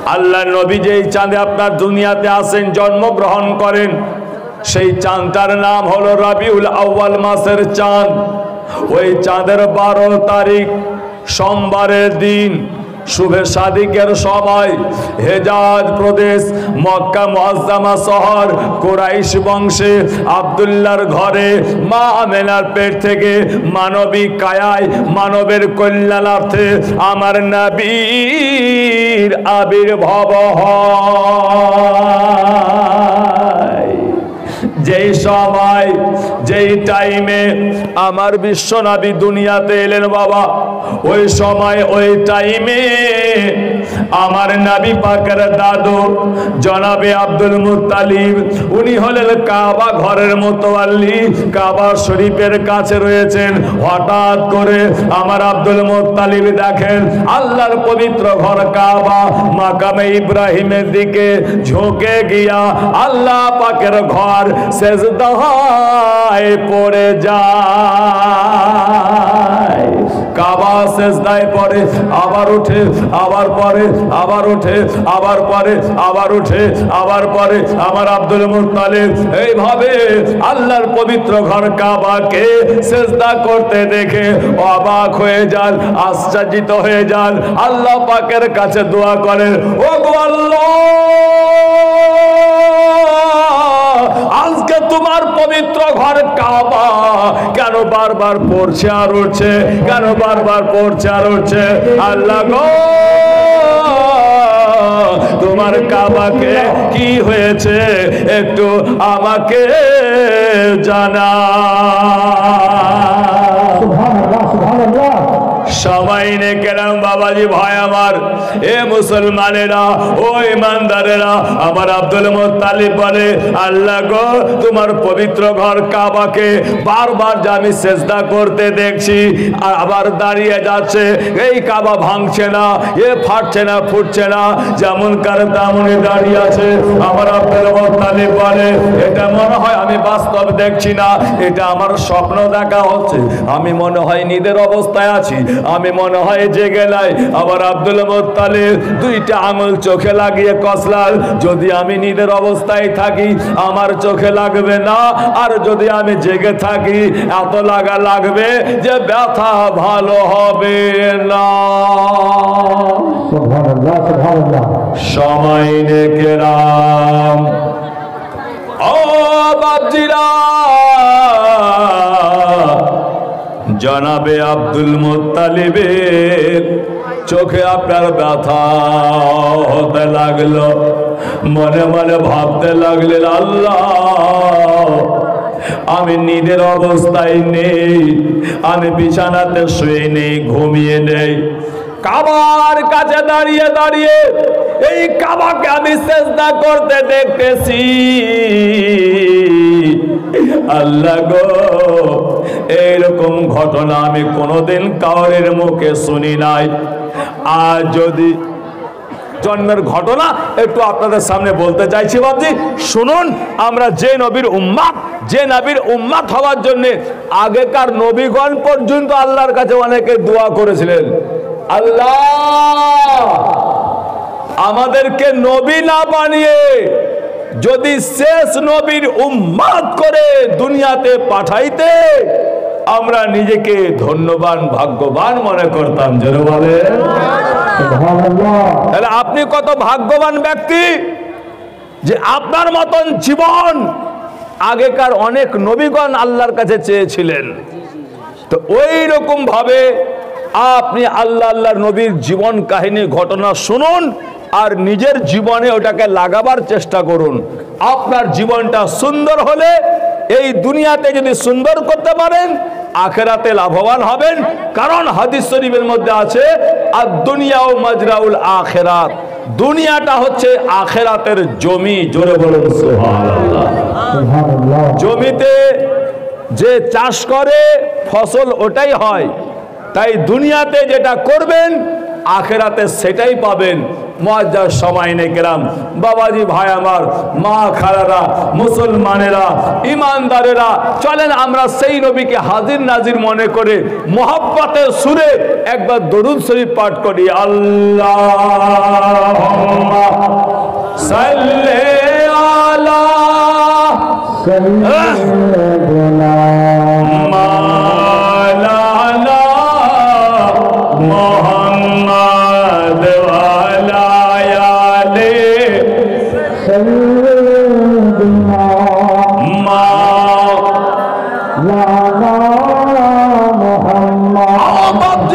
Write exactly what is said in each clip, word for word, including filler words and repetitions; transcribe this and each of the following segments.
আল্লাহ নবী যেই চাঁদে আপনার দুনিয়াতে আসেন, জন্মগ্রহণ করেন, সেই চাঁদটার নাম হলো রবিউল আউয়াল মাসের চাঁদ। ওই চাঁদের বারো তারিখ সোমবারের দিন শুভে সাদিকের সময় হেজাজ প্রদেশ মক্কা মুআজ্জামা শহর কুরাইশ বংশে আব্দুল্লাহর ঘরে মা আমেনার পেট থেকে মানবিক কায়ায় মানবের কল্যাণার্থে আমার নবীর আবির্ভাব হয়। যেই সময় যেই টাইমে আমার বিশ্ব নবী দুনিয়াতে এলেন বাবা, ওই সময় ওই টাইমে আমার নবী পাকের দাদু জনাবে আব্দুল মুত্তালিব, উনি হলেন কাবা ঘরের মোতাওয়াল্লি, কাবা শরীফের কাছে রয়েছেন। হঠাৎ করে আমার আব্দুল মুত্তালিব দেখেন আল্লাহর পবিত্র ঘর কাবা মাকামে ইব্রাহিমের দিকে ঝুঁকে গিয়া আল্লাহ পাকের ঘর সেজদায় পড়ে যায়। কাবা সেজদায় পড়ে, আবার উঠে, আবার পরে, আবার উঠে, আবার পরে, আবার উঠে, আবার পরে। আমার আব্দুল মুত্তালিব এইভাবে আল্লাহর পবিত্র ঘর কাবাকে সেজদা করতে দেখে অবাক হয়ে যান, আশ্চর্যিত হয়ে যান। আল্লাহ পাকের কাছে দোয়া করেন, ও গো আল্লাহ, আজকে তোমার পবিত্র ঘর কাবা কেন বারবার পড়ছে আর উঠছে, কেন বারবার পড়ছে আর উঠছে? আল্লাহ গো, তোমার কাবাকে কি হয়েছে একটু আমাকে জানা। সবাই নে কেরাম বাবাজি ভাই আমার, এ মুসলমানেরা, ও ইমানদারেরা, আমার আব্দুল মুত্তালিব বলে, আল্লাহ গো, তোমার পবিত্র ঘর কাবাকে বারবার যে আমি সেজদা করতে দেখছি আর আবার দাঁড়িয়ে যাচ্ছে, এই কাবা ভাঙছে না, এ ফাটছে না, ফুটছে না, যেমন কার তেমনই দাঁড়িয়ে আছে। আমার আব্দুল মুত্তালিব বলে, এটা মনে হয় আমি বাস্তব দেখছি না, এটা আমার স্বপ্ন দেখা হচ্ছে, আমি মনে হয় নিদের অবস্থায় আছি, আমি মনে হয় জেগে নাই। আবার আব্দুল মুত্তালিব দুইটা আঙুল চোখে লাগিয়ে কসলাল, যদি আমি নিদের অবস্থায় থাকি আমার চোখে লাগবে না, আর যদি আমি জেগে থাকি এত লাগা লাগবে যে ব্যথা ভালো হবে না। সময় নে কেরাম, ও বাপজিরা, জনাবে আব্দুল মুত্তালিবের চোখে আপনার ব্যথা হতে লাগলো, মনে মনে ভাবতে লাগলেন, আল্লাহ, আমি নিদের অবস্থায় নেই, আমি বিছানাতে শুয়ে নেই, ঘুমিয়ে নেই, কাবার কাছে দাঁড়িয়ে দাঁড়িয়ে এই কাবাকে আমি সেজদা করতে দেখতেছি। আল্লাহ গো, এইরকম ঘটনা আমি কোনোদিন কাউরের মুখে শুনি নাই। আর যদি জন্মের ঘটনা একটু আপনাদের সামনে বলতে চাইছি বাবজি, শুনুন। আমরা যে নবীর উম্মাত, যে নবীর উম্মাত হওয়ার জন্য আগেকার নবীগণ পর্যন্ত আল্লাহর কাছে অনেকে দোয়া করেছিলেন, আল্লাহ আমাদেরকে নবী না বানিয়ে যদি শেষ নবীর উম্মাত করে দুনিয়াতে পাঠাইতে, আমরা নিজেকে ধন্যবান ভাগ্যবান মনে করতাম। জোরে বলেন। তাহলে আপনি কত ভাগ্যবান ব্যক্তি যে আপনার মতন জীবন আগেকার অনেক নবীগণ আল্লাহর কাছে চেয়েছিলেন। তো ওই রকম ভাবে আপনি আল্লাহ আল্লাহর নবীর জীবন কাহিনী ঘটনা শুনুন আর নিজের জীবনে ওটাকে লাগাবার চেষ্টা করুন। আপনার জীবনটা সুন্দর হলে এই দুনিয়াতে যদি সুন্দর করতে পারেন, আখেরাতে লাভবান হবেন। কারণ হাদিস শরীফের মধ্যে আছে, আর দুনিয়া ও মাজরাউল আখেরাত, দুনিয়াটা হচ্ছে আখেরাতের জমি। জোরে বলুন সুবহানাল্লাহ। জমিতে যে চাষ করে ফসল ওটাই হয়, তাই দুনিয়াতে যেটা করবেন আখেরাতে সেটাই পাবেন। মুআজ্জাজ সামাইনে কেরাম, বাবাজি ভাই আমার, মা খালারা, মুসলমানেরা, ইমানদারেরা, চলেন আমরা সেই নবীকে হাজির নাজির মনে করে মোহাব্বতের সুরে একবার দরুদ শরীফ পাঠ করি। আল্লাহুম্মা সাল্লে আলা সাইয়্যিদিনা মাওলানা মুহাম্মদ ওয়া আলা আলি সাইয়্যিদিনা মাওলানা মুহাম্মদ।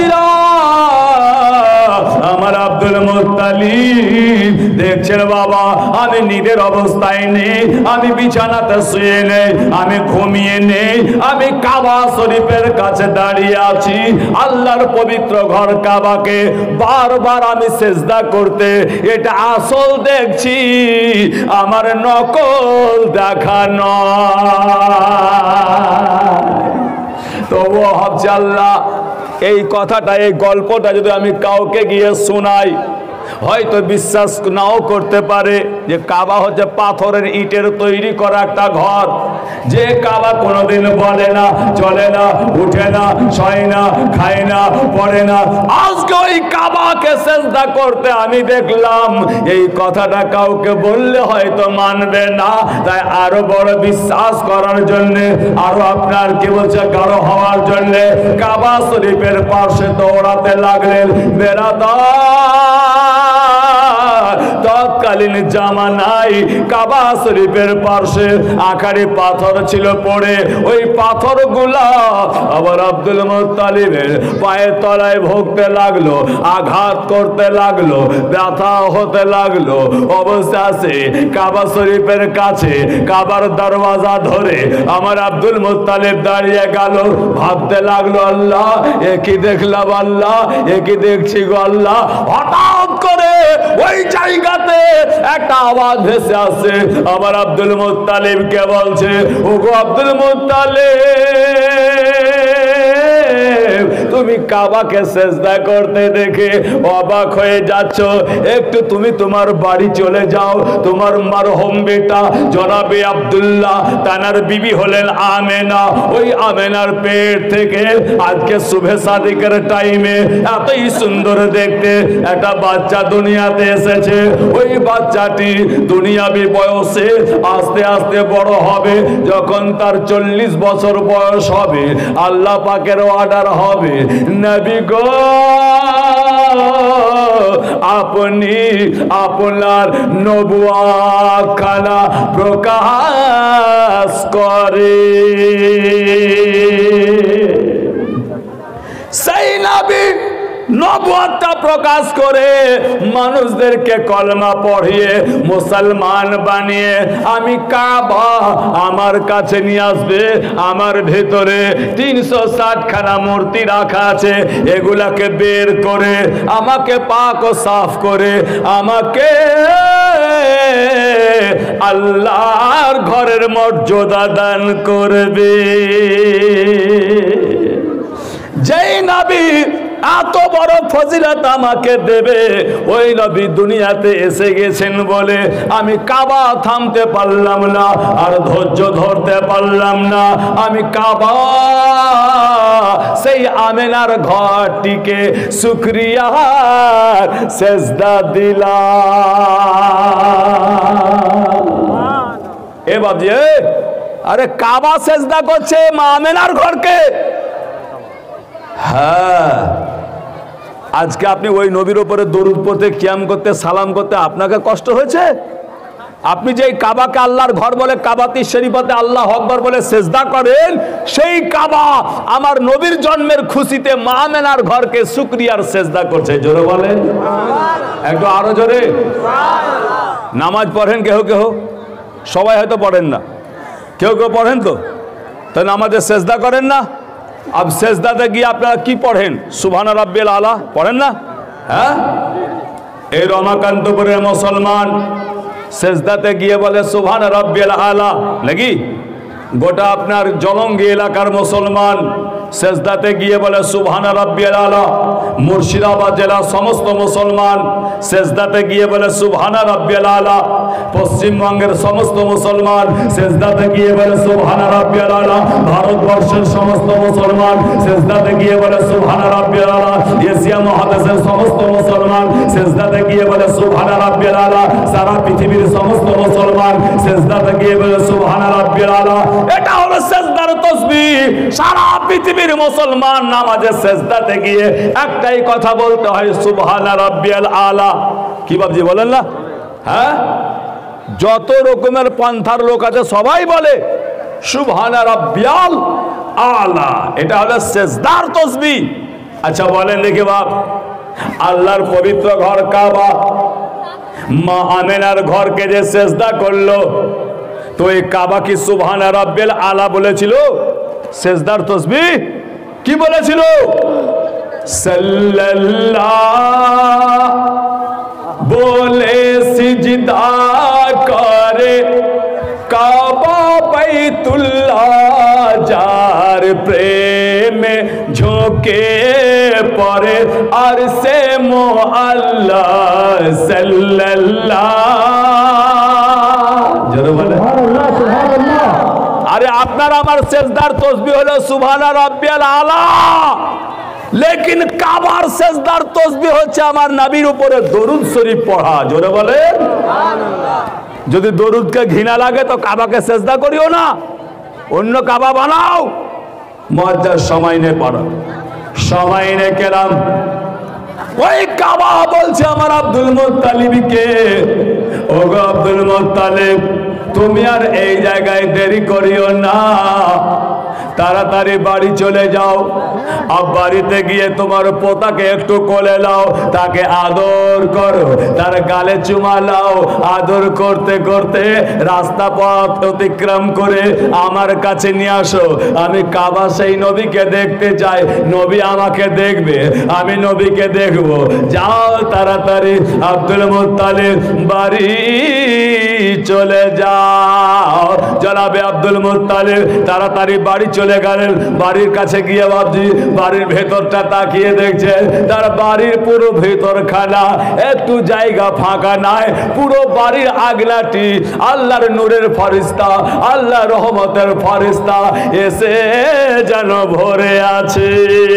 আমার আব্দুল মুত্তালিব দেখছেন বাবা, আমি নিজের অবস্থায় নেই, আমি বিছানাতে শুয়ে নেই, আমি ঘুমিয়ে নেই, আমি কাবা শরীফের কাছে দাঁড়িয়ে আছি। আল্লাহর পবিত্র ঘর কাবাকে বারবার আমি সেজদা করতে, এটা আসল দেখছি, আমার নকল দেখা নয়। তবুও ভাবছি আল্লাহ, এই কথাটা, এই গল্পটা যদি আমি কাউকে গিয়ে শোনাই, হয়তো বিশ্বাস নাও করতে পারে যে কাবা হচ্ছে পাথরের ইটের তৈরি করা একটা ঘর, যে কাবা কোনোদিন বলে না, চলে না, উঠে না, শয় না, খায় না, পড়ে না, আজকে ওই কাবাকে সেজদা করতে আমি দেখলাম। এই কথাটা কাউকে বললে হয়তো মানবে না, তাই আরো বড় বিশ্বাস করার জন্য, আরো আপনার কি বলছে গাঢ় হওয়ার জন্য কাবা শরীফের পাশে দৌড়াতে লাগলেন। বেরাদার তৎকালীন জামানায় কাবা শরীফের পাশে আখাড়ি পাথর ছিল পড়ে, ওই পাথরগুলা আবার আব্দুল মুত্তালিবের পায়ের তলায় ভোগতে লাগলো, আঘাত করতে লাগলো, ব্যথা হতে লাগলো। অবস্থা আছে কাবা শরীফের কাছে, কাবার দরওয়াজা ধরে আমার আব্দুল মুত্তালিব দাঁড়িয়ে গেল, ভাবতে লাগলো আল্লাহ এ কি দেখলাম, আল্লাহ এ কি দেখছি গো আল্লাহ। হঠাৎ করে ওই জায়গাতে একটা আওয়াজ ভেসে আসছে, আমার আব্দুল মুত্তালিবকে বলছে, ওগো আব্দুল মুত্তালিব, তুমি কাবাকে সেজদা করতে দেখে অবাক হয়ে যাচ্ছ, একটু তুমি তোমার বাড়ি চলে যাও। তোমার মারহুম বেটা জনাবে আব্দুল্লাহ, তানার বিবি হলেন আমেনা, ওই আমেনার পেট থেকে আজকে শুভে সাদিকের টাইমে এতই সুন্দর দেখতে একটা বাচ্চা দুনিয়াতে এসেছে। ওই বাচ্চাটি দুনিয়াবি বয়সে আস্তে আস্তে বড় হবে, যখন তার চল্লিশ বছর বয়স হবে আল্লাহ পাকের অর্ডার হবে, নবী গো আপনি আপনার নবুয়ত খানা প্রকাশ করে। সেই নবী নবুয়তটা প্রকাশ করে মানুষদেরকে কলমা পড়িয়ে মুসলমান বানিয়ে আমি কাবা আমার কাছে নিয়ে আসবে। আমার ভেতরে তিনশো ষাট খানা মূর্তি রাখা আছে, এগুলাকে বের করে আমাকে পাক ও সাফ করে আমাকে আল্লাহর ঘরের মর্যাদা দান করবে। যেই নবী এত বড় ফজিলত আমাকে দেবে, ওই নবী দুনিয়াতে এসে গেছেন বলে আমি কাবা থামতে পারলাম না, আর ধৈর্য ধরতে পারলাম না। আমি কাবা সেই আমেনার ঘরটিকে শুকরিয়ার সেজদা দিলাম। এ বাবজি, আরে কাবা সেজদা করছে মা আমেনার ঘরকে। হ্যাঁ, আজকে আপনি ওই নবীর উপরে দরুদ পড়তে, কিয়াম করতে, সালাম করতে আপনাকে কষ্ট হয়েছে? আপনি যে কাবাকে আল্লাহর ঘর বলে, কাবাতি শরীফতে আল্লাহ আকবার বলে সেজদা করেন, সেই কাবা আমার নবীর জন্মের খুশিতে মা আমেনার ঘরকে শুকরিয়ার সেজদা করছে। জোরে বলেন, একটু আরো জোরে। নামাজ পড়েন কেহ কেহ, সবাই হয়তো পড়েন না, কেউ কেউ পড়েন তো, তাই নামাজে সেজদা করেন না। अब সেজদাতে গিয়ে আপনারা কি পড়েন? সুবহান রাব্বিল আলা পড়েন না? হ্যাঁ, এই রমাকান্তপুরের মুসলমান সেজদাতে গিয়ে বলে সুবহান রাব্বিল আলা নাকি? গোটা আপনার জলঙ্গি এলাকার মুসলমান সেজদাতে গিয়ে বলে সুবহান রাব্বিয়াল আলা। মুর্শিদাবাদ জেলার সমস্ত মুসলমান সেজদাতে গিয়ে বলে সুবহান রাব্বিয়াল আলা। পশ্চিমবঙ্গের সমস্ত মুসলমান সেজদাতে গিয়ে বলে সুবহান রাব্বিয়াল আলা। ভারতবর্ষের সমস্ত মুসলমান সেজদাতে গিয়ে বলে সুবহান রাব্বিয়াল আলা। এশিয়া মহাদেশের সমস্ত মুসলমান সেজদাতে গিয়ে বলে সুবহান রাব্বিয়াল আলা। সারা পৃথিবীর সমস্ত মুসলমান সেজদাতে গিয়ে বলে সুবহান রাব্বিয়াল আলা। এটা হলো সেজদার তাসবিহ। সারা পৃথিবীর মুসলমান নামাজে সেজদাতে গিয়ে একটাই কথা বলতে হয় সুবহান রাব্বিয়াল আলা। কি বাবজি বলেন না? হ্যাঁ, যত রকমের পন্থার লোক আছে সবাই বলে সুবহান রাব্বিয়াল আলা। এটা হলো সেজদার তাসবিহ। আচ্ছা বলেন দেখি বাপ, আল্লাহর পবিত্র ঘর কাবা, মা আমেনার ঘরকে যে সেজদা করলো, তো এই কাবা কি সুবহান রাব্বিয়াল আলা বলেছিল? সেজদার তাসবিহ কি বলেছিল? সাল্লাল্লাহু বলে সিজদা করে কাবা বাইতুল্লাহ, যার প্রেমে ঝোঁকে পড়ে আর সে মো আল্লাহ সাল্লাল্লাহু। জোরে বলে সুবহানাল্লাহ সুবহানাল্লাহ। আরে আপনার আমার সেজদার তাসবিহ হলো সুবহান রাব্বিয়াল আলা, লেকিন কাবার সেজদার তাসবিহ হচ্ছে আমার নবীর উপরে দরুদ শরীফ পড়া। জোরে বলে সুবহানাল্লাহ। যদি দরুদকে ঘৃণা লাগে তো কাবাকে সেজদা করিও না, অন্য কাবা বানাও। মজ্জার সময় নে পড়ো, সময় নে কেরাম ওই কাবা বলছে আমার আব্দুল মুত্তালিবকে, ওগো আব্দুল মুত্তালিব তুমি আর এই জায়গায় দেরি করিও না, তাড়াতাড়ি বাড়ি চলে যাও। আর বাড়িতে গিয়ে তোমার পোতাকে একটু কোলে নাও, তাকে আদর করো, তার গালে চুমা লাও। আদর করতে করতে রাস্তা পথ অতিক্রম করে আমার কাছে নিয়ে আসো। আমি কাবা সেই নবীকে দেখতে চাই, নবী আমাকে দেখবে, আমি নবীকে দেখব। যাও তাড়াতাড়ি আব্দুল মুত্তালিব বাড়ি চলে যাও। জনাবে আব্দুল মুত্তালিব তাড়াতাড়ি বাড়ি চলে গেলেন। বাড়ির কাছে গিয়ে ভাবছি, বাড়ির ভেতরটা তাকিয়ে দেখছে, তার বাড়ির পুরো ভেতর খানা, একটু জায়গা ফাঁকা নাই। পুরো বাড়ির আগলাটি আল্লাহর নূরের ফেরেশতা, আল্লাহর রহমতের ফেরেশতা এসে যেন ভরে আছে।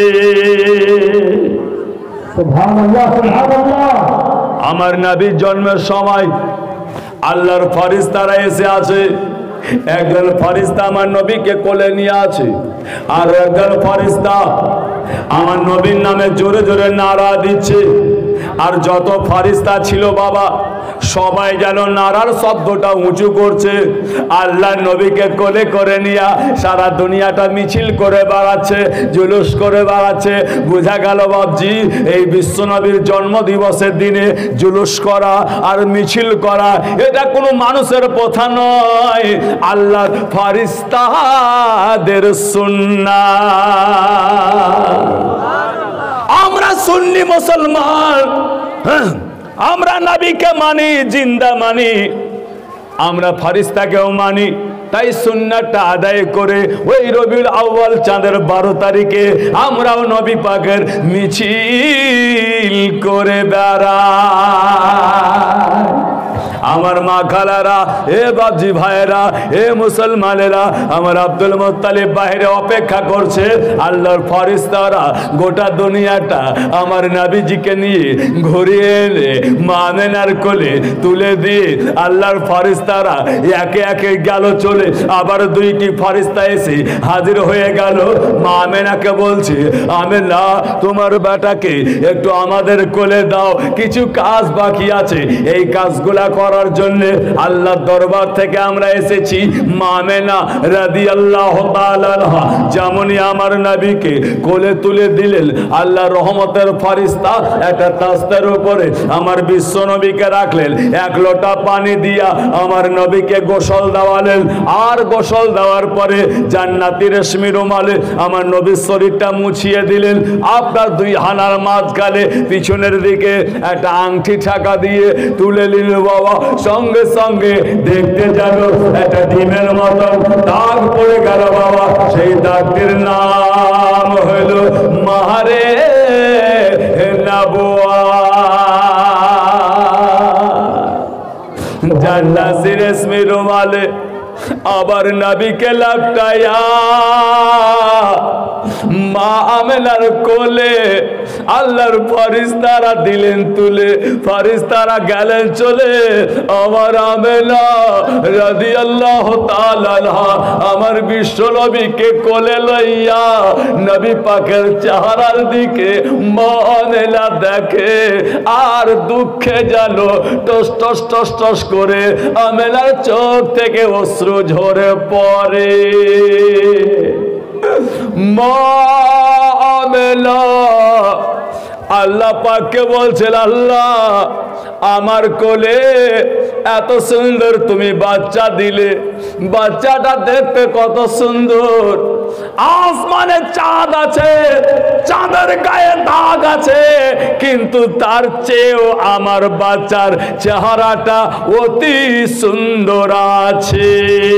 সুবহানাল্লাহ সুবহানাল্লাহ। আমার নবীর জন্মের সময় আল্লাহর ফেরেশতারা এসে আছে। একজন ফেরেশতা আমার নবীকে কোলে নিয়ে আছে, আর একজন ফেরেশতা আমার নবীর নামে জোরে জোরে নারা দিচ্ছে। আর যত ফেরেশতা ছিল বাবা, সবাই যেন নারার শব্দটা উঁচু করছে। আল্লাহ নবীকে কোলে করে নিয়ে সারা দুনিয়াটা মিছিল করে বেড়াচ্ছে, জুলুস করে বেড়াচ্ছে। বোঝা গেল বাবজি, এই বিশ্ব নবীর জন্ম দিবসের দিনে জুলুস করা আর মিছিল করা এটা কোনো মানুষের প্রথা নয়, আল্লাহর ফেরেশতাদের সুন্নাত। আমরা সুন্নি মুসলমান, আমরা নবীকে মানি, জিন্দা মানি, আমরা ফেরেশতাকেও মানি। তাই সুন্নাতটা আদায় করে ওই রবিউল আউয়াল চাঁদের বারো তারিখে আমরাও নবী পাকের মিছিল করে বেড়াই। আমার মা খালারা, এ বাবজি ভাইয়েরা, এ মুসলমানেরা, আমার আব্দুল মুত্তালিব বাইরে অপেক্ষা করছে। আল্লাহর ফেরেশতারা গোটা দুনিয়াটা আমার নবীজিকে নিয়ে ঘুরিয়ে এনে মা আমেনার কোলে তুলে দিয়ে আল্লাহর ফেরেশতারা একে একে গেল চলে। আবার দুইটি ফেরেশতা এসে হাজির হয়ে গেল। মা আমেনাকে বলছে, আমেনা তোমার বেটাকে একটু আমাদের কোলে দাও, কিছু কাজ বাকি আছে, এই কাজগুলা করার জন্য আল্লাহর দরবার থেকে আমরা এসেছি। মা আমেনা রাদিয়াল্লাহু তাআলা আনহা যেমনই আমার নবীকে কোলে তুলে দিলেন, আল্লাহর রহমতের ফেরেশতা একটা তাস্তের উপরে আমার বিশ্ব নবীকে রাখলেন। এক লোটা পানি দিয়া আমার নবীকে গোসল দেওয়ালেন। আর গোসল দেওয়ার পরে জান্নাতি রেশমি রুমালে আমার নবীর শরীরটা মুছিয়ে দিলেন। আপনার দুই হানার মাঝখানে পিছনের দিকে একটা আংটি ঠাকা দিয়ে তুলে নিল বাবা। সঙ্গে সঙ্গে দেখতে যেন একটা ডিমের মতন দাগ পড়ে গেল বাবা। সেই দাগটির নাম হলো মাহারে নবুয়া। জান্নাতি রেশমি রুমালে আবার নবীকে লটকায়া মা আমেনার কোলে আল্লাহর ফেরেশতারা দিলেন তুলে, ফেরেশতারা গেলেন চলে। আমার আমেনা রাদিয়াল্লাহু তাআলা আনহা আমার বিশ্ব নবীকে কোলে লইয়া নবী পাকের চেহারার দিকে মা আমেনা দেখে আর দুঃখে যেন টস টস টস টস করে আমেনার চোখ থেকে অশ্রু ঝরে পড়ে। মা আমেনা আল্লাহ পাককে বলছেন, আল্লাহ আমার কোলে এত সুন্দর তুমি বাচ্চা দিলে, বাচ্চাটা দেখতে কত সুন্দর, আসমানে চাঁদ আছে, চাঁদের গায়ে দাগ আছে, কিন্তু তার চেয়েও আমার বাচ্চার চেহারাটা অতি সুন্দর আছে।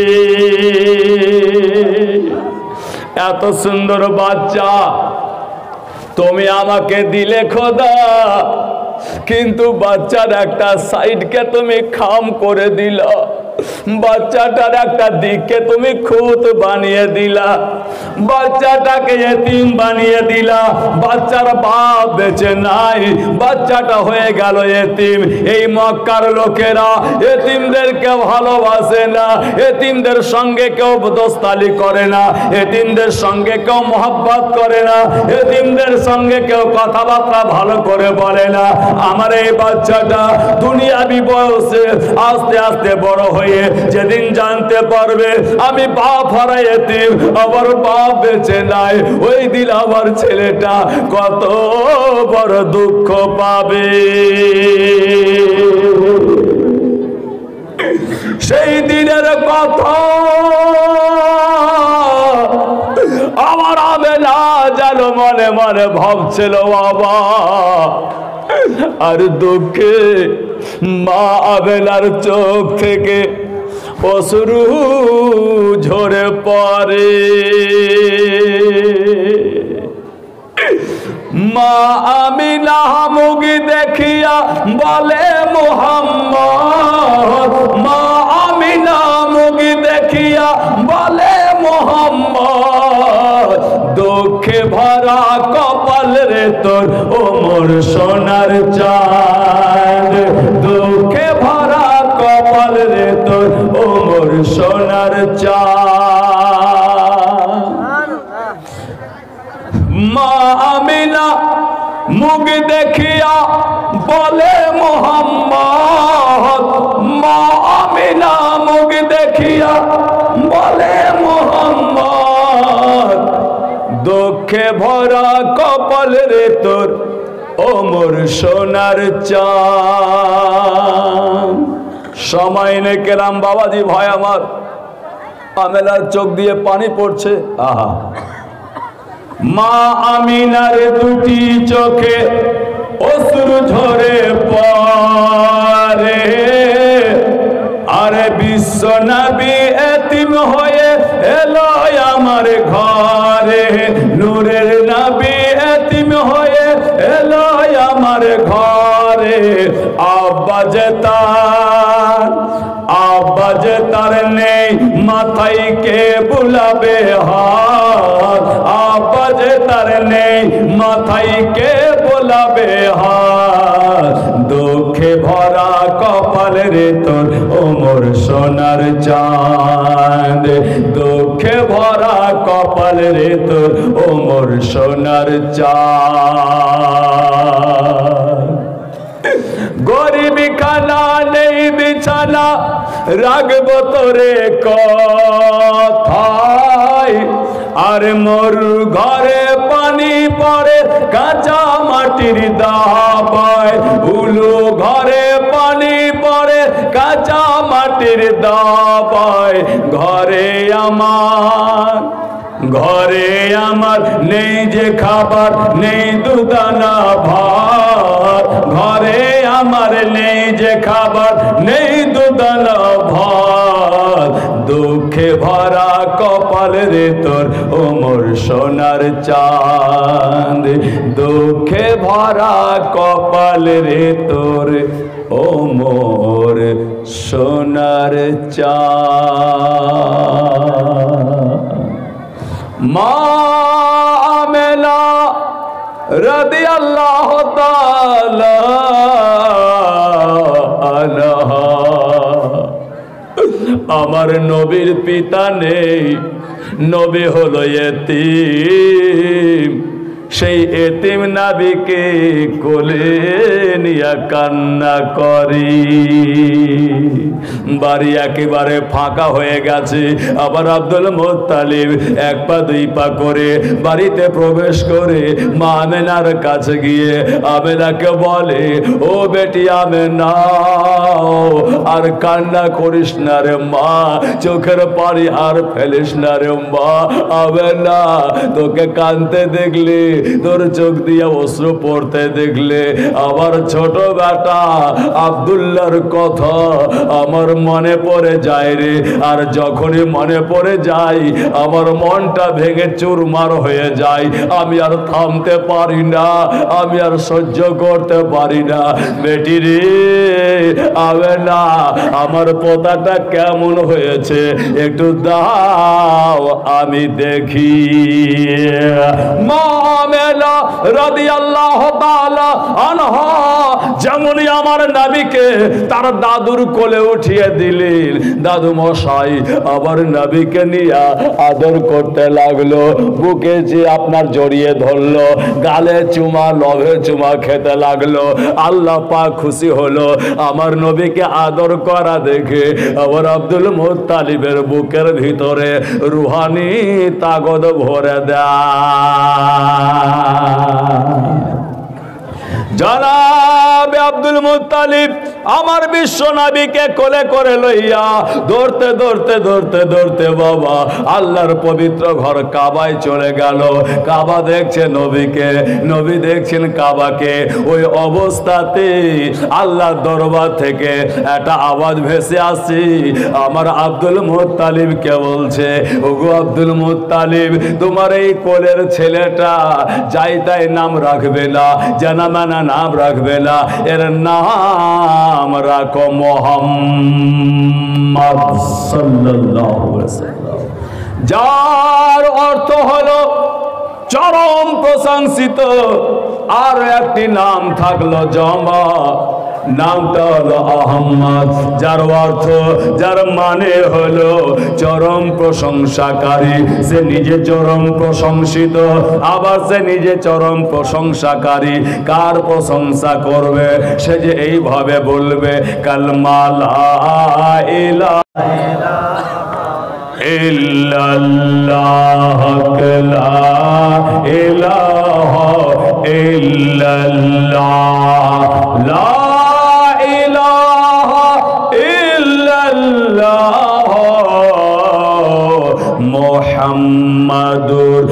এত সুন্দর বাচ্চা তুমি আমাকে দিলে খোদা, কিন্তু বাচ্চার একটা সাইডকে তুমি খাম করে দিলা, বাচ্চাটার একটা দিককে তুমি খুঁত বানিয়ে দিলা, বাচ্চাটাকে এতিম বানিয়ে দিলা। বাচ্চার বাপ বেঁচে নাই, বাচ্চাটা হয়ে গেল এতিম। এই মক্কার লোকেরা এতিমদেরকে ভালোবাসে না, এতিমদের সঙ্গে কেউ দোস্তালি করে না, এতিমদের সঙ্গে কেউ মহব্বত করে না, এতিমদের সঙ্গে কেউ কথাবার্তা ভালো করে বলে না। আমার এই বাচ্চাটা দুনিয়াবি বয়সে আস্তে আস্তে বড় হয়ে যেদিন জানতে পারবে আমি বাপ হারা এতিম, আমার বাপ বেঁচে নাই, ওই দিন আমার ছেলেটা কত বড় দুঃখ পাবে। সেই দিনের কথা আমার আমেনা যেন মনে মনে ভাবছিল বাবা। আর দুঃখে মা আমেনার চোখ থেকে অশ্রু ঝরে পড়ে। মা আমিনা মুখ দেখিয়া বলে মুহাম্মদ, মা আমিনা মুখ দেখিয়া বলে মুহাম্মদ, দুঃখে ভরা কপাল রে তোর ও মোর সোনার চাঁদ, দুঃখে ভরা কপাল রে তোর ও মোর সোনার চাঁদ। মা আমিনা মুখ দেখিয়া বলে মুহাম্মদ, মা আমিনা মুখ দেখিয়া বলে মুহাম্মদ, দুঃখে ভরা কপাল রে তোর ও মোর সোনার চাঁদ। সময় নে কেরাম বাবাজি ভাই আমার, আমেনার চোখ দিয়ে পানি পড়ছে। আহা, মা আমিনার দুটি চোখে অশ্রু ঝরে পড়ে। আরে বিশ্ব নবী এতিম হয়ে এলো আমার ঘরে, নূরের নবী এতিম হয়ে এলো আমার ঘরে। আব্বা যে তার আব্বা যে তার নেই, মাথায় কে বুলাবে হাত, আব্বা যে তার নেই, মাথায় কে বুলাবে হাত, দুঃখে ভরা কপাল রে তোর ও মোর সোনার চাঁদ, দুঃখে ভরা কপাল রে তোর ও মোর সোনার চাঁদ। গরিবি খানা নেই বিছানা রাখবো তোরে কথায়, আর মোর ঘরে পানি পড়ে কাঁচা মাটির দাবায়, উলু ঘরে পানি পড়ে কাঁচা মাটির দাবায়। ঘরে আমার ঘরে আমার নেই যে খাবার, নেই দুদানা ভাত, ঘরে আমার নেই যে খাবার, নেই দু দানা ভাত, দুঃখে ভরা কপাল রে তোর ওমর সোনার চাঁদ, দুঃখে ভরা কপাল রে তোর ওমর সোনার চাঁদ। মা আমেনা রাদিয়াল্লাহু তাআলা আনহা, আমার নবীর পিতা নেই, নবী হলো এতিম, সেই এতিম নবীকে কোলে নিয়ে কান্না করি। বাড়ি একেবারে ফাঁকা হয়ে গেছে, আবার আব্দুল মুত্তালিব এক পা দুই পা করে বাড়িতে প্রবেশ করে মা আমেনার কাছে গিয়ে আমেনাকে বলে, ও বেটি আমেনা, আর কান্না করিস না রে মা, চোখের পানি আর ফেলিস না রে মা। আমেনা, তোকে কাঁদতে দেখলে, তোর চোখ দিয়ে অশ্রু পড়তে দেখলে আমার ছোট বেটা আব্দুল্লাহর কথা আমার মনে পড়ে যায় রে। আর যখনই মনে পড়ে যায় আমার মনটা ভেঙে চুরমার হয়ে যায়, আমি আর থামতে পারি না, আমি আর সহ্য করতে পারি না। বেটি রে আমেনা, আমার পোতাটা কেমন হয়েছে একটু দাও আমি দেখি। মা আমেনা রাদিয়াল্লাহু তাআলা আনহা যেমনই আমার নবীকে তার দাদুর কোলে উঠিয়ে দিলেন, দাদু মশাই আবার নবীকে নিয়ে আদর করতে লাগলো, বুকে যে আপনার জড়িয়ে ধরলো, গালে চুমা লভে চুমা খেতে লাগলো। আল্লাহ পাক খুশি হলো আমার নবীকে আদর করা দেখে। আবার আব্দুল মুত্তালিবের বুকের ভিতরে রুহানি তাগদ ভরে দেয়। জনাবে আব্দুল মুত্তালিব আমার বিশ্ব নবীকে কোলে করে লইয়া দৌড়তে দৌড়তে দৌড়তে দৌড়তে বাবা আল্লাহর পবিত্র ঘর কাবায় চলে গেল। কাবা দেখছে নবীকে, নবী দেখছেন কাবাকে। ওই অবস্থাতে আল্লাহর দরবার থেকে একটা আওয়াজ ভেসে আসছে, আমার আব্দুল মুত্তালিবকে বলছে, ওগো আব্দুল মুত্তালিব, তোমার এই কোলের ছেলেটা যাই তাই নাম রাখবে না, জানা মানা নাম রাখবে না, এর নাম রাখো মুহাম্মদ সাল্লাল্লাহু আলাইহি ওয়াসাল্লাম, যার অর্থ হলো চরম প্রশংসিত। আর একটি নাম থাকলো জমা, নামটা হলো আহম্মদ, যার অর্থ যার মানে হলো চরম প্রশংসাকারী। সে নিজে চরম প্রশংসিত, আবার সে নিজে চরম প্রশংসাকারী। কার প্রশংসা করবে? সে যে এইভাবে বলবে, কালমা লা ইলাহা ইল্লাল্লাহ, লা ইলাহা ইল্লাল্লাহ, লা ইলাহা ইল্লাল্লাহ, মুহাম্মাদুর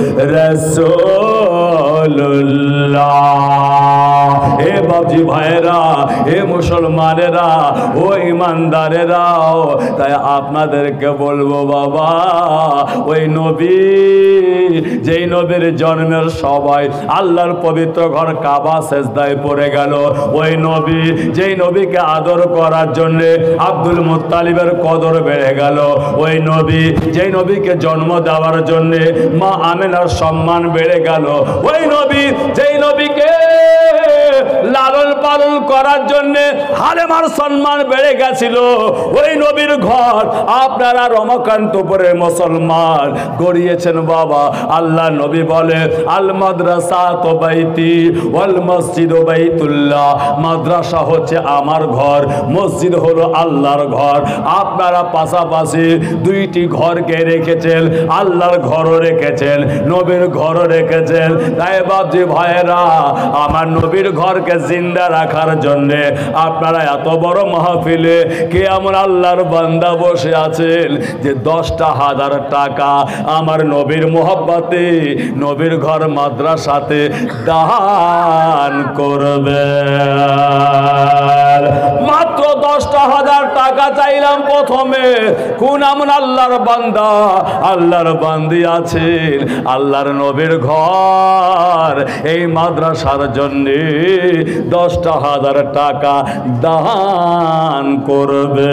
রাসূলুল্লাহ। হে বাবজি ভাইরা, হে মুসলমানেরা, ও ইমানদারেরাও, তাই আপনাদেরকে বলবো বাবা, ওই নবী, যেই নবীর জন্মের সবাই আল্লাহর পবিত্র ঘর কাবা সেজদায় পড়ে গেল, ওই নবী, যেই নবীকে আদর করার জন্য আব্দুল মুত্তালিবের কদর বেড়ে গেল, ওই নবী, যেই নবীকে জন্ম দেওয়ার জন্য মা আমেনার সম্মান বেড়ে গেল, ওই নবী, যেই নবীকে লালন পালন করার জন্য হালেমার সম্মান বেড়ে গেছিল, ওই নবীর ঘর আপনারা রমাকান্তপুরের মুসলমান গড়িয়েছেন বাবা। আল্লাহ নবী বলে, আল মাদ্রাসা তো বাইতি ওয়াল মসজিদ বাইতুল্লাহ, মাদ্রাসা হচ্ছে আমার ঘর, মসজিদ হলো আল্লাহর ঘর। আপনারা পাশাপাশি দুইটি ঘরকে রেখেছেন, আল্লাহর ঘরও রেখেছেন, নবীর ঘরও রেখেছেন। তাই বাবজি ভাইয়েরা, আমার নবীর ঘরকে জিন্দা রাখার জন্য আপনারা এত বড় মাহফিলে কে এমন আল্লাহর বান্দা বসে আছেন যে দশটা হাজার টাকা আমার নবীর মোহব্বতে নবীর ঘর মাদ্রাসাতে দান করবে? মাত্র দশটা দশটা হাজার টাকা চাইলাম প্রথমে। কোন এমন আল্লাহর বান্দা, আল্লাহর বান্দি আছেন, আল্লাহর নবীর ঘর এই মাদ্রাসার জন্যে দশটা হাজার টাকা দান করবে?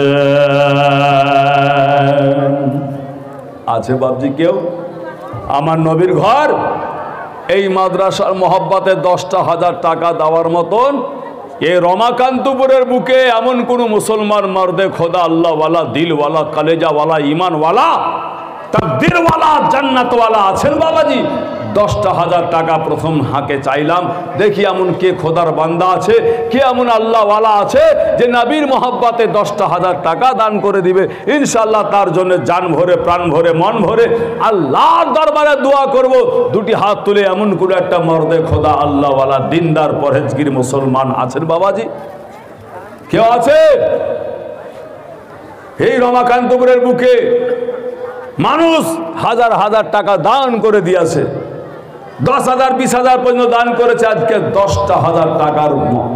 আছে বাবজি কেউ? আমার নবীর ঘর এই মাদ্রাসার মহব্বতে দশটা হাজার টাকা দেওয়ার মতন এই রমাকান্তপুরের বুকে এমন কোন মুসলমান মর্দে খোদা, আল্লাহওয়ালা, দিলওয়ালা, কালেজাওয়ালা, ইমানওয়ালা, তাকদীরওয়ালা, জান্নাতওয়ালা আছেন বাবাজি? দশটা হাজার টাকা প্রথম হাঁকে চাইলাম, দেখি এমন কে খোদার বান্দা আছে, কে এমন আল্লাহওয়ালা আছে যে নবীর মহব্বতে দশটা হাজার টাকা দান করে দিবে। ইনশাল্লাহ তার জন্য জান ভরে, প্রাণ ভরে, মন ভরে আল্লাহর দরবারে দোয়া করব। দুটি হাত তুলে এমন কোনো একটা মর্দে খোদা, আল্লাহওয়ালা, দিনদার, পরহেজগির মুসলমান আছেন বাবাজি? কেউ আছে? এই রমাকান্তপুরের বুকে মানুষ হাজার হাজার টাকা দান করে দিয়েছে, দশ হাজার বিশ হাজার পর্যন্ত দান করেছে। আজকে দশটা হাজার টাকার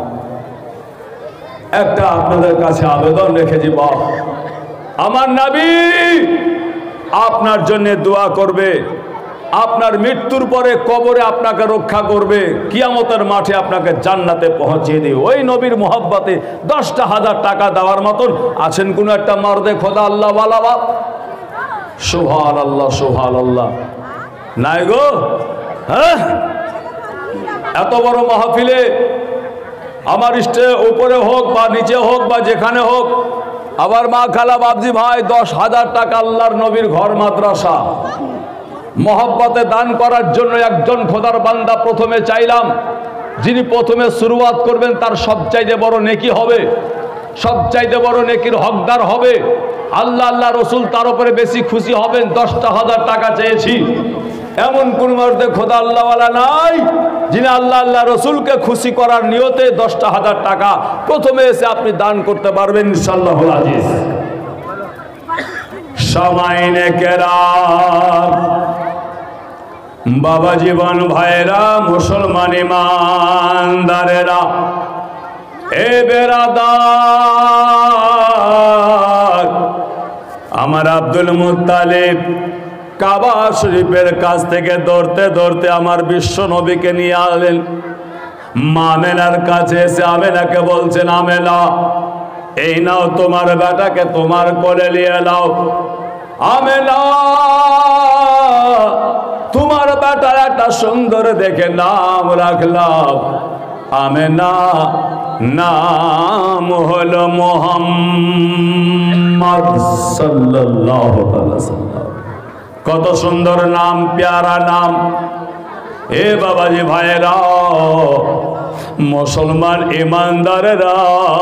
একটা আপনাদের কাছে আবেদন রেখেছি, বাপ আমার নবী আপনার জন্য দোয়া করবে, আপনার মৃত্যুর পরে কবরে আপনাকে রক্ষা করবে, কিয়ামতের মাঠে আপনাকে জান্নাতে পৌঁছিয়ে দিবে। ওই নবীর মোহাব্বতে দশটা হাজার টাকা দেওয়ার মতন আছেন কোন একটা মর্দে খোদা, আল্লাহ ওয়ালা বাপ? সুবহানাল্লাহ, সুবহানাল্লাহ। নাই গো? হ্যাঁ, এত বড় মাহফিলে আমার স্টে উপরে হোক বা নিচে হোক বা যেখানে হোক, আবার মা খালা বাবজি ভাই দশ হাজার টাকা আল্লাহর নবীর ঘর মাদ্রাসা মহব্বতে দান করার জন্য একজন খোদার বান্দা প্রথমে চাইলাম। যিনি প্রথমে শুরুয়াত করবেন তার সবচাইতে বড় নেকি হবে, সবচাইতে বড় নেকির হকদার হবে। আল্লাহ আল্লাহ রসুল তার উপরে বেশি খুশি হবেন। দশটা হাজার টাকা চেয়েছি, এমন কোন মর্দে খোদা আল্লাহওয়ালা নাই যিনি আল্লাহ আল্লাহ রসুলকে খুশি করার নিয়তে দশটা হাজার টাকা প্রথমে এসে আপনি দান করতে পারবেন ইনশাআল্লাহ আজিজ। সামাইনে কেরাম, বাবা জীবন ভাইরা, মুসলমান ইমানদারেরা, এ বেরাদার, আমার আব্দুল মুত্তালিব কাবা শরীফের কাছ থেকে দৌড়তে দৌড়তে আমার বিশ্ব নবীকে নিয়ে আলেন। মা আমেনার কাছে এসে আমেনাকে বলছেন, আমেনা এই নাও তোমার বেটাকে তোমার কোলে নিয়ে নাও। আমেনা তোমার বেটার একটা সুন্দর দেখে নাম রাখলাম। আমেনা নাম হলো মুহাম্মদ সাল্লাল্লাহু আলাইহি ওয়াসাল্লাম। কত সুন্দর নাম, প্যারা নাম। এ বাবাজি ভাইরা, মুসলমান ইমানদারেরা,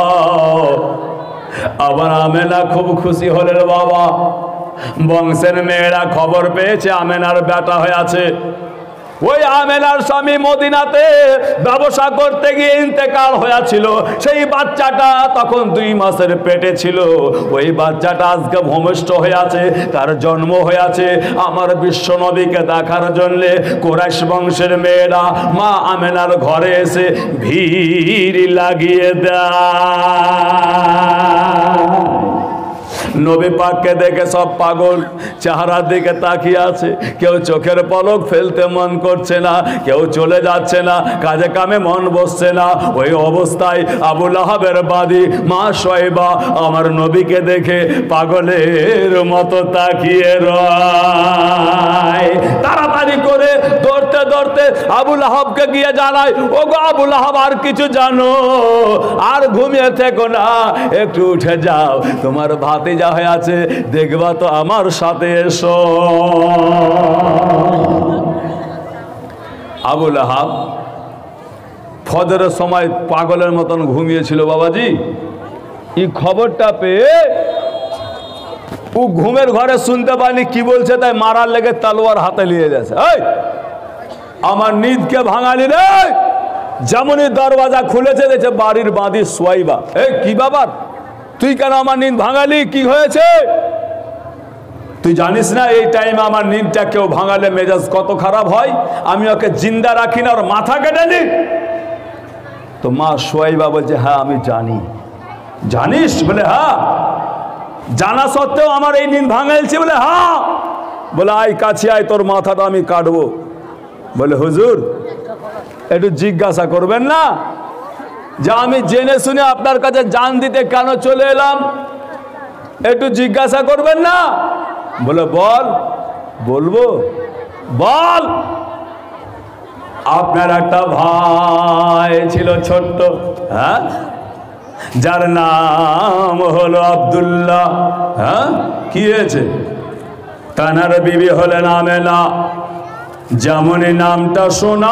আবার আমেনা খুব খুশি হলেন। বাবা বংশের মেয়েরা খবর পেয়েছে আমেনার বেটা হয়ে আছে। ওই আমেনার স্বামী মদিনাতে ব্যবসা করতে গিয়ে ইন্তেকাল হয়েছিল। সেই বাচ্চাটা তখন দুই মাসের পেটে ছিল। ওই বাচ্চাটা আজকে ভূমিষ্ঠ হয়ে আছে, তার জন্ম হয়ে আছে। আমার বিশ্ব নবীকে দেখার জন্য কুরাইশ বংশের মেয়েরা মা আমেনার ঘরে এসে ভিড় লাগিয়ে দেয়। নবী পাককে দেখে সব পাগল চেহারার দিকে তাকিয়ে আছে। কেউ চোখের পলক ফেলতে মন করছে না, কেউ চলে যাচ্ছে না, কাজে কামে মন বসছে না। ওই অবস্থায় আবু লাহাবের বাদী মা শোয়েবা আমার নবীকে দেখে পাগলের মতো তাকিয়ে রয়। তাড়াতাড়ি করে দৌড়তে দৌড়তে আবু লাহাবকে গিয়ে জানায়, ও গো আবু লাহাব, আর কিছু জানো? আর ঘুমিয়ে থেকো না, একটু উঠে যাও, তোমার ভাতিজা হয়ে আছে, দেখবা তো আমার সাথে এসো। আবু লাহাব ফজরের সময় পাগলের মতন ঘুমিয়েছিল বাবাজি। এই খবরটা পেয়ে ও ঘুমের ঘরে শুনতে পায়নি কি বলছে, তাই মারার লেগে তলোয়ার হাতে নিয়ে যাচ্ছে। এই আমার নিদকে ভাঙালি রে। যেমনই দরওয়াজা খুলেছে দেখছে বাড়ির বাঁধি সোয়াইবা। এই কি বাবার, তুই কেন আমার নিদ ভাঙালি? কি হয়েছে? তুই জানিস না এই টাইমে আমার নিদটা কেউ ভাঙালে মেজাজ কত খারাপ হয়? আমি ওকে জিন্দা রাখি না, ওর মাথা কেটে নি। তো মা সোয়াইবা বলছে, হ্যাঁ আমি জানি। জানিস? বলে হ্যাঁ। জানা সত্ত্বেও আমার এই নিন ভাঙাইছি? বলে হ্যাঁ। বলে আয় কাছে আয়, তোর মাথাটা আমি কাটবো। বলে হুজুর একটু জিজ্ঞাসা করবেন না যে আমি জেনে শুনে আপনার কাছে জান দিতে কেন চলে এলাম? একটু জিজ্ঞাসা করবেন না? বলে বল। বলবো, বল। আপনার একটা ভাই ছিল ছোট্ট, হ্যাঁ, যার নাম হলো আব্দুল্লাহ। হ্যাঁ, কি হয়েছে? তানার বিবি হলেন আমেনা। যেমনই নামটা শোনা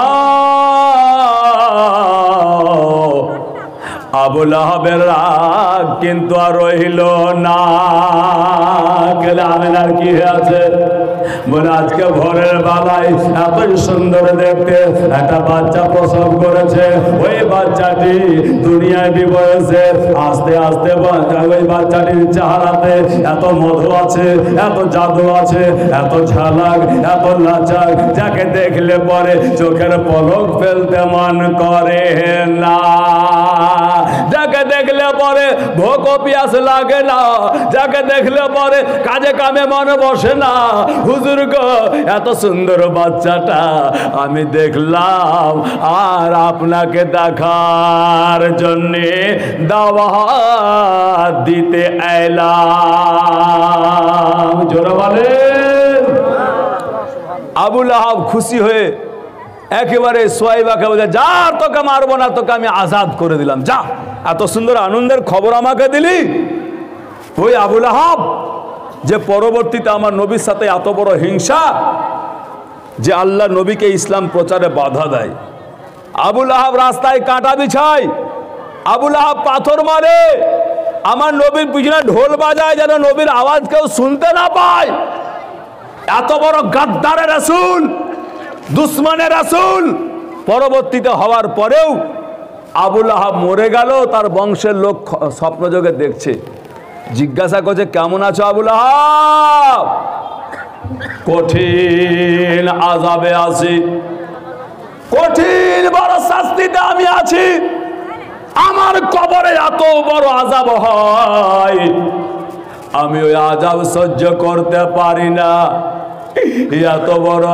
আবু লাহাবের রাগ কিন্তু আর রইল না। কেন? আমেনার কি হয়েছে? বলে আজকে ভোরের বেলায় এতই সুন্দর দেখতে একটা বাচ্চা প্রসব করেছে। ওই বাচ্চাটি দুনিয়ায় বিবয়েছে। আস্তে আস্তে ওই বাচ্চাটির চেহারাতে এত মধু আছে, এত জাদু আছে, এত ঝালাক, এত লাচাক, যাকে দেখলে পরে চোখের পলক ফেলতে মন করে না, যাকে দেখলে পরে ভোক পিয়াস লাগে না, যাকে দেখলে পরে কাজে কামে মন বসে না। হুজুর গো, এত সুন্দর বাচ্চাটা আমি দেখলাম আর আপনাকে দেখার জন্যে দাওয়াত দিতে এলাম। জোরে বলেন। আবু লাহাব খুশি হয়ে একেবারে সোয়াইবাকে বলে, যা তোকে মারবো না, তোকে আমি আজাদ করে দিলাম, যা। এত সুন্দর আনন্দের খবর আমাকে দিলি। ওই আবু লাহাব যে পরবর্তীতে আমার নবীর সাথে এত বড় হিংসা, যে আল্লাহ নবীকে ইসলাম প্রচারে বাধা দেয়। আবু লাহাব রাস্তায় কাঁটা বিছায়, আবু লাহাব পাথর মারে, আমার নবীর পিছনে ঢোল বাজায় যেন নবীর আওয়াজ কেউ শুনতে না পায়। এত বড় গাদ্দারের রাসূল, দুশ্মনের রাসূল, পরবর্তীতে হওয়ার পরেও আবু লাহাব মরে গেল, তার বংশের লোক স্বপ্নযোগে দেখছে। জিজ্ঞাসা করছে, কেমন আছো আবু লাহাব? কঠিন আযাবে আছি, কঠিন বড় শাস্তিতে আমি আছি। আমার কবরে এত বড় আযাব হয়, আমি ওই আযাব সহ্য করতে পারি না। এত বড়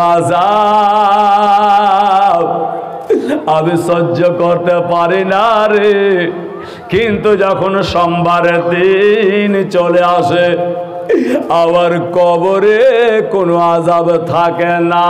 আযাব আমি সহ্য করতে পারি না রে। কিন্তু যখন সোমবারের দিন চলে আসে, আবার কবরে কোনো আযাব থাকে না।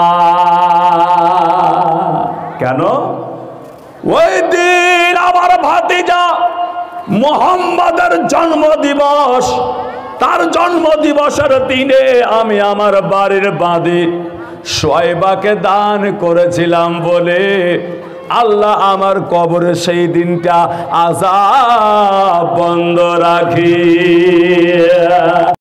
কেন? ওই দিন আমার ভাতিজা মুহাম্মাদের জন্ম দিবস, তার জন্ম দিবসের দিনে আমি আমার বাড়ির বাঁধি সোয়াইবাকে দান করেছিলাম বলে আল্লাহ আমার কবরে সেই দিনটা আযাব বন্ধ রাখি।